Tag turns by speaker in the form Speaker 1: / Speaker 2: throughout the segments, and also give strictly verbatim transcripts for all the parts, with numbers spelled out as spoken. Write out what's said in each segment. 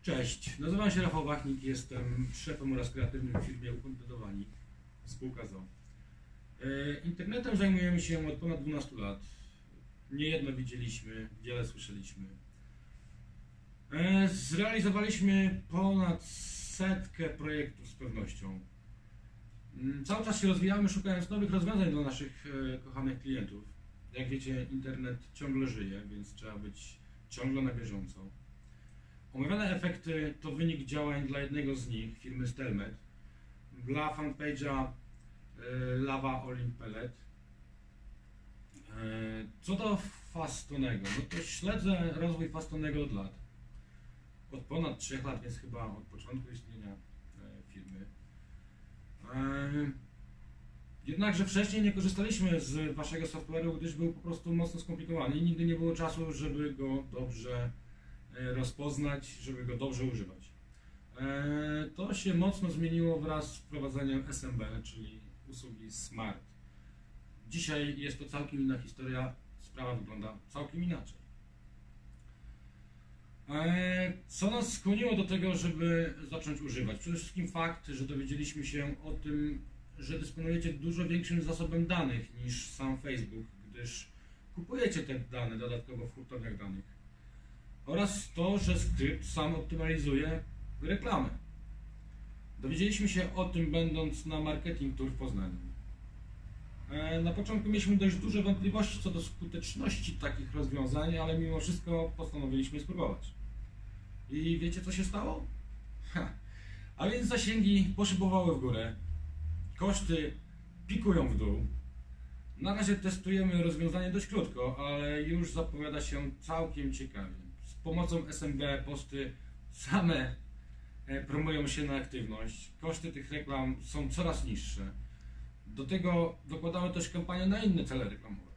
Speaker 1: Cześć, nazywam się Rafał Wachnik, jestem szefem oraz kreatywnym w firmie Ukontentowani, spółka z o o. Internetem zajmujemy się od ponad dwunastu lat. Niejedno widzieliśmy, wiele słyszeliśmy. Zrealizowaliśmy ponad setkę projektów z pewnością. Cały czas się rozwijamy, szukając nowych rozwiązań dla naszych kochanych klientów. Jak wiecie, internet ciągle żyje, więc trzeba być ciągle na bieżąco. Omawiane efekty to wynik działań dla jednego z nich, firmy Stelmet, dla fanpage'a Lava Olim Pellet. Co do Fastonego, no to śledzę rozwój Fastonego od lat. Od ponad trzech lat, więc chyba od początku istnienia firmy. Jednakże wcześniej nie korzystaliśmy z waszego software'u, gdyż był po prostu mocno skomplikowany i nigdy nie było czasu, żeby go dobrze rozpoznać, żeby go dobrze używać. To się mocno zmieniło wraz z wprowadzeniem S M B, czyli usługi Smart. Dzisiaj jest to całkiem inna historia, sprawa wygląda całkiem inaczej. Co nas skłoniło do tego, żeby zacząć używać? Przede wszystkim fakt, że dowiedzieliśmy się o tym, że dysponujecie dużo większym zasobem danych niż sam Facebook, gdyż kupujecie te dane dodatkowo w hurtowniach danych. Oraz to, że skrypt sam optymalizuje reklamę. Dowiedzieliśmy się o tym, będąc na Marketing Tour w Poznaniu. Na początku mieliśmy dość duże wątpliwości co do skuteczności takich rozwiązań, ale mimo wszystko postanowiliśmy spróbować. I wiecie, co się stało? Ha. A więc zasięgi poszybowały w górę, koszty pikują w dół. Na razie testujemy rozwiązanie dość krótko, ale już zapowiada się całkiem ciekawie. Z pomocą S M B posty same promują się na aktywność, koszty tych reklam są coraz niższe. Do tego dokładamy też kampanię na inne cele reklamowe.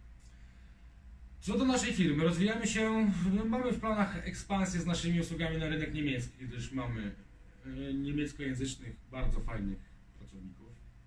Speaker 1: Co do naszej firmy, rozwijamy się, mamy w planach ekspansję z naszymi usługami na rynek niemiecki, gdyż mamy niemieckojęzycznych, bardzo fajnych pracowników.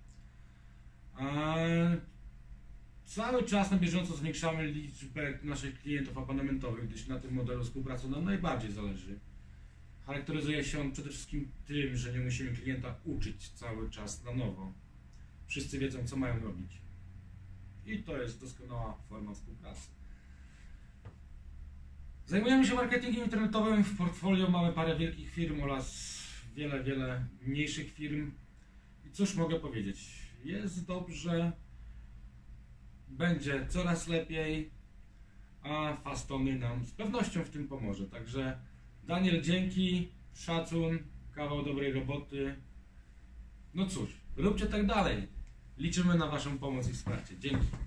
Speaker 1: A cały czas na bieżąco zwiększamy liczbę naszych klientów abonamentowych, gdyż na tym modelu współpracy nam najbardziej zależy. Charakteryzuje się on przede wszystkim tym, że nie musimy klienta uczyć cały czas na nowo. Wszyscy wiedzą, co mają robić. I to jest doskonała forma współpracy. Zajmujemy się marketingiem internetowym. W portfolio mamy parę wielkich firm oraz wiele, wiele mniejszych firm. I cóż mogę powiedzieć? Jest dobrze, będzie coraz lepiej, a Fastony nam z pewnością w tym pomoże. Także Daniel, dzięki, szacun, kawał dobrej roboty. No cóż, róbcie tak dalej. Liczymy na waszą pomoc i wsparcie. Dzięki.